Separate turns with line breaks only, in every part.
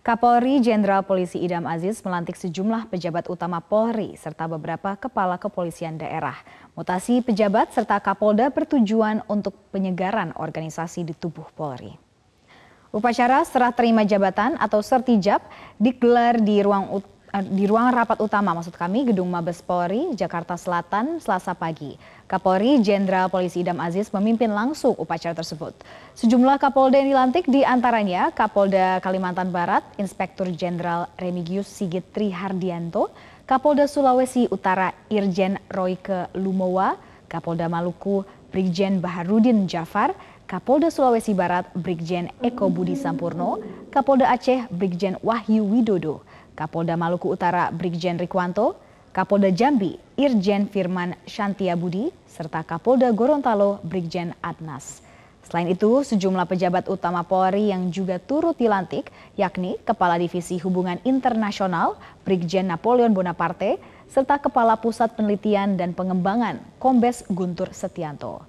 Kapolri Jenderal Polisi Idam Aziz melantik sejumlah pejabat utama Polri serta beberapa kepala kepolisian daerah. Mutasi pejabat serta Kapolda bertujuan untuk penyegaran organisasi di tubuh Polri. Upacara serah terima jabatan atau sertijab digelar di ruang rapat utama Gedung Mabes Polri, Jakarta Selatan, Selasa pagi. Kapolri Jenderal Polisi Idam Aziz memimpin langsung upacara tersebut. Sejumlah Kapolda yang dilantik diantaranya Kapolda Kalimantan Barat, Inspektur Jenderal Remigius Sigit Trihardianto, Kapolda Sulawesi Utara Irjen Royke Lumowa, Kapolda Maluku Brigjen Baharudin Jafar, Kapolda Sulawesi Barat Brigjen Eko Budi Sampurno, Kapolda Aceh Brigjen Wahyu Widodo, Kapolda Maluku Utara Brigjen Rikwanto, Kapolda Jambi Irjen Firman Shantia Budi, serta Kapolda Gorontalo Brigjen Adnas. Selain itu, sejumlah pejabat utama Polri yang juga turut dilantik, yakni Kepala Divisi Hubungan Internasional Brigjen Napoleon Bonaparte, serta Kepala Pusat Penelitian dan Pengembangan Kombes Guntur Setianto.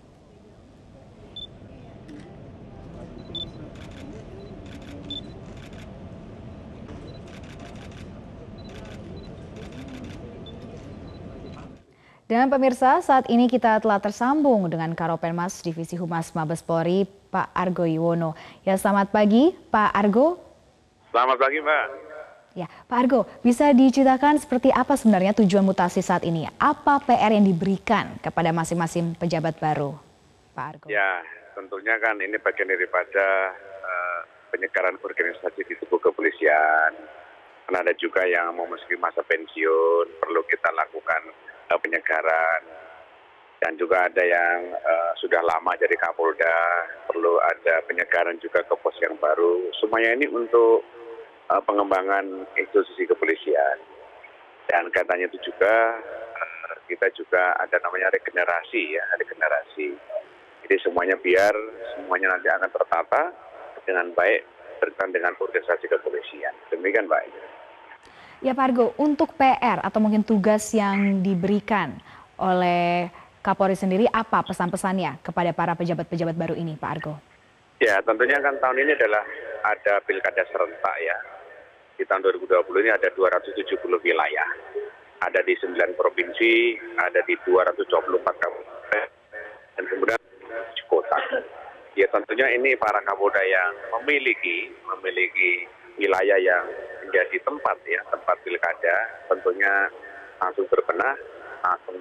Dan pemirsa, saat ini kita telah tersambung dengan Karopenmas Divisi Humas Mabes Polri, Pak Argo Yuwono. Ya, selamat pagi, Pak Argo.
Selamat pagi, Mbak.
Ya, Pak Argo, bisa diceritakan seperti apa sebenarnya tujuan mutasi saat ini? Apa PR yang diberikan kepada masing-masing pejabat baru, Pak Argo?
Ya, tentunya kan ini bagian daripada penyegaran organisasi di tubuh kepolisian. Karena ada juga yang memasuki masa pensiun, perlu kita lakukan penyegaran, dan juga ada yang sudah lama jadi Kapolda, perlu ada penyegaran juga ke pos yang baru. Semuanya ini untuk pengembangan institusi kepolisian, dan katanya itu juga kita juga ada namanya regenerasi, ya, regenerasi. Jadi semuanya biar semuanya nanti akan tertata dengan baik berkaitan dengan organisasi kepolisian. Demikian, Pak.
Ya, Pak Argo, untuk PR atau mungkin tugas yang diberikan oleh Kapolri sendiri, apa pesan-pesannya kepada para pejabat-pejabat baru ini, Pak Argo?
Ya, tentunya kan tahun ini adalah ada pilkada serentak, ya. Di tahun 2020 ini ada 270 wilayah. Ada di 9 provinsi, ada di 224 kabupaten, dan kemudian kota. Ya, tentunya ini para Kapolda yang memiliki wilayah yang menjadi tempat, ya, tempat pilkada, tentunya langsung berbenah, langsung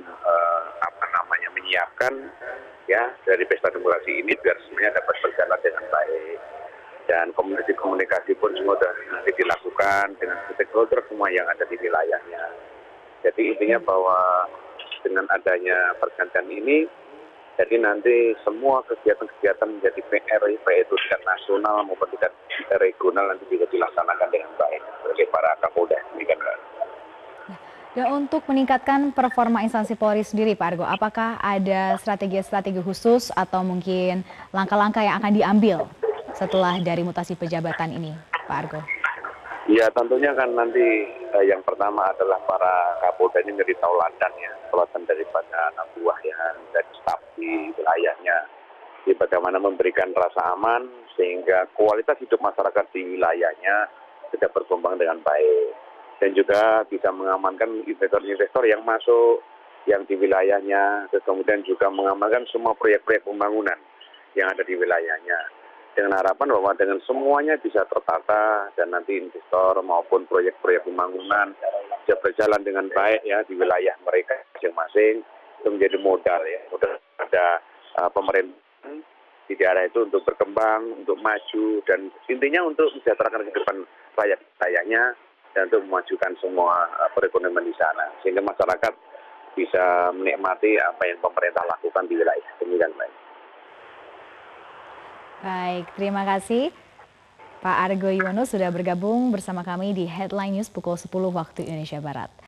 menyiapkan, ya, dari pesta demokrasi ini biar semuanya dapat berjalan dengan baik, dan komunikasi pun semua sudah nanti dilakukan dengan stakeholder semua yang ada di wilayahnya. Jadi intinya bahwa dengan adanya pergantian ini, jadi nanti semua kegiatan-kegiatan menjadi PR, baik itu tingkat nasional maupun tingkat regional, nanti bisa dilaksanakan dengan baik oleh para Kapolda.
Dan untuk meningkatkan performa instansi Polri sendiri, Pak Argo, apakah ada strategi-strategi khusus atau mungkin langkah-langkah yang akan diambil setelah dari mutasi pejabatan ini, Pak Argo?
Ya, tentunya kan nanti yang pertama adalah para Kapolda ini menjadi tauladan, ya, tauladan daripada anak buah yang dan staf di wilayahnya. Jadi bagaimana memberikan rasa aman sehingga kualitas hidup masyarakat di wilayahnya tidak berkembang dengan baik. Dan juga bisa mengamankan investor-investor yang masuk, yang di wilayahnya, dan kemudian juga mengamankan semua proyek-proyek pembangunan yang ada di wilayahnya. Dengan harapan bahwa dengan semuanya bisa tertata dan nanti investor maupun proyek-proyek pembangunan bisa berjalan dengan baik, ya, di wilayah mereka masing-masing. Itu menjadi modal, ya, modal pada pemerintah di daerah itu untuk berkembang, untuk maju, dan intinya untuk mensejahterakan kehidupan rakyat-rakyatnya dan untuk memajukan semua perekonomian di sana, sehingga masyarakat bisa menikmati apa yang pemerintah lakukan di wilayah. Demikian, baik.
Baik, terima kasih Pak Argo Yuwono sudah bergabung bersama kami di Headline News pukul 10 waktu Indonesia Barat.